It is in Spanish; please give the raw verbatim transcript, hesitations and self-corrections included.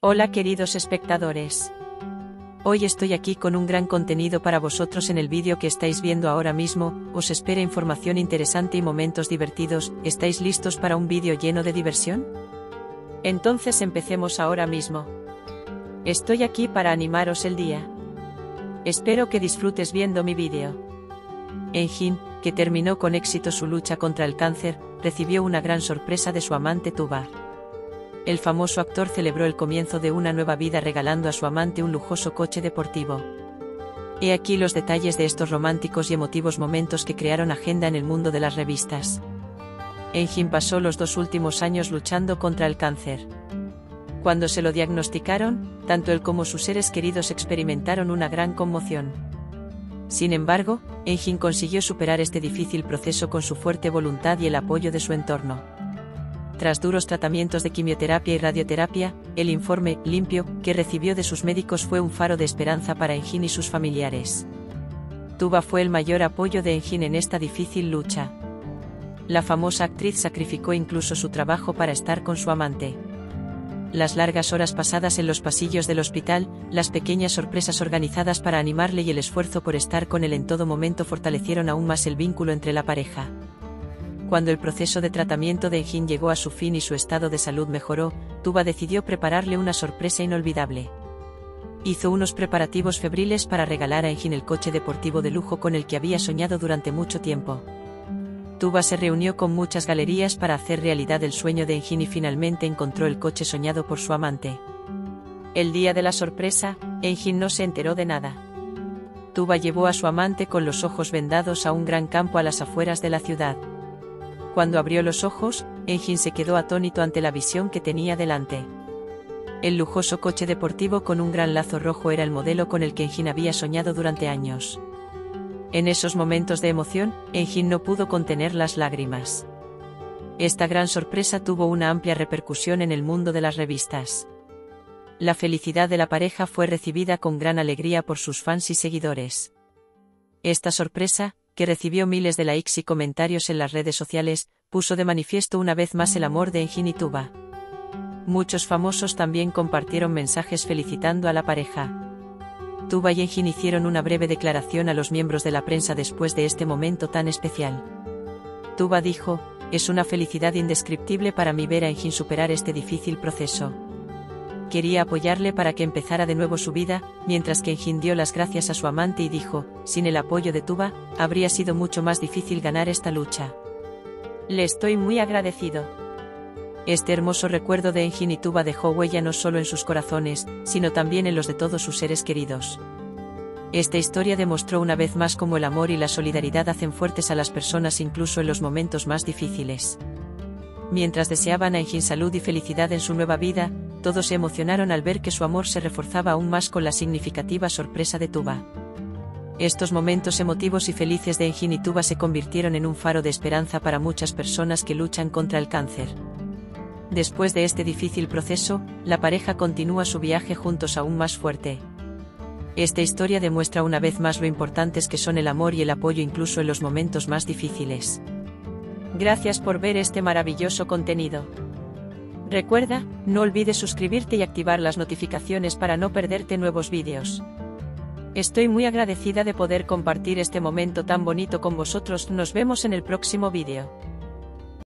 Hola queridos espectadores. Hoy estoy aquí con un gran contenido para vosotros en el vídeo que estáis viendo ahora mismo. Os espera información interesante y momentos divertidos. ¿Estáis listos para un vídeo lleno de diversión? Entonces empecemos ahora mismo. Estoy aquí para animaros el día. Espero que disfrutes viendo mi vídeo. Eun-jin, que terminó con éxito su lucha contra el cáncer, recibió una gran sorpresa de su amante Tuba. El famoso actor celebró el comienzo de una nueva vida regalando a su amante un lujoso coche deportivo. He aquí los detalles de estos románticos y emotivos momentos que crearon agenda en el mundo de las revistas. Eun-jin pasó los dos últimos años luchando contra el cáncer. Cuando se lo diagnosticaron, tanto él como sus seres queridos experimentaron una gran conmoción. Sin embargo, Eun-jin consiguió superar este difícil proceso con su fuerte voluntad y el apoyo de su entorno. Tras duros tratamientos de quimioterapia y radioterapia, el informe limpio que recibió de sus médicos fue un faro de esperanza para Eun-jin y sus familiares. Tuba fue el mayor apoyo de Eun-jin en esta difícil lucha. La famosa actriz sacrificó incluso su trabajo para estar con su amante. Las largas horas pasadas en los pasillos del hospital, las pequeñas sorpresas organizadas para animarle y el esfuerzo por estar con él en todo momento fortalecieron aún más el vínculo entre la pareja. Cuando el proceso de tratamiento de Eun-jin llegó a su fin y su estado de salud mejoró, Tuba decidió prepararle una sorpresa inolvidable. Hizo unos preparativos febriles para regalar a Eun-jin el coche deportivo de lujo con el que había soñado durante mucho tiempo. Tuba se reunió con muchas galerías para hacer realidad el sueño de Eun-jin y finalmente encontró el coche soñado por su amante. El día de la sorpresa, Eun-jin no se enteró de nada. Tuba llevó a su amante con los ojos vendados a un gran campo a las afueras de la ciudad. Cuando abrió los ojos, Eun-jin se quedó atónito ante la visión que tenía delante. El lujoso coche deportivo con un gran lazo rojo era el modelo con el que Eun-jin había soñado durante años. En esos momentos de emoción, Eun-jin no pudo contener las lágrimas. Esta gran sorpresa tuvo una amplia repercusión en el mundo de las revistas. La felicidad de la pareja fue recibida con gran alegría por sus fans y seguidores. Esta sorpresa, que recibió miles de likes y comentarios en las redes sociales, puso de manifiesto una vez más el amor de Eun-jin y Tuba. Muchos famosos también compartieron mensajes felicitando a la pareja. Tuba y Eun-jin hicieron una breve declaración a los miembros de la prensa después de este momento tan especial. Tuba dijo: "Es una felicidad indescriptible para mí ver a Eun-jin superar este difícil proceso. Quería apoyarle para que empezara de nuevo su vida", mientras que Eun-jin dio las gracias a su amante y dijo: "Sin el apoyo de Tuba, habría sido mucho más difícil ganar esta lucha. Le estoy muy agradecido". Este hermoso recuerdo de Eun-jin y Tuba dejó huella no solo en sus corazones, sino también en los de todos sus seres queridos. Esta historia demostró una vez más cómo el amor y la solidaridad hacen fuertes a las personas incluso en los momentos más difíciles. Mientras deseaban a Eun-jin salud y felicidad en su nueva vida, todos se emocionaron al ver que su amor se reforzaba aún más con la significativa sorpresa de Tuba. Estos momentos emotivos y felices de Eun-jin y Tuba se convirtieron en un faro de esperanza para muchas personas que luchan contra el cáncer. Después de este difícil proceso, la pareja continúa su viaje juntos aún más fuerte. Esta historia demuestra una vez más lo importantes que son el amor y el apoyo incluso en los momentos más difíciles. Gracias por ver este maravilloso contenido. Recuerda, no olvides suscribirte y activar las notificaciones para no perderte nuevos vídeos. Estoy muy agradecida de poder compartir este momento tan bonito con vosotros. Nos vemos en el próximo vídeo.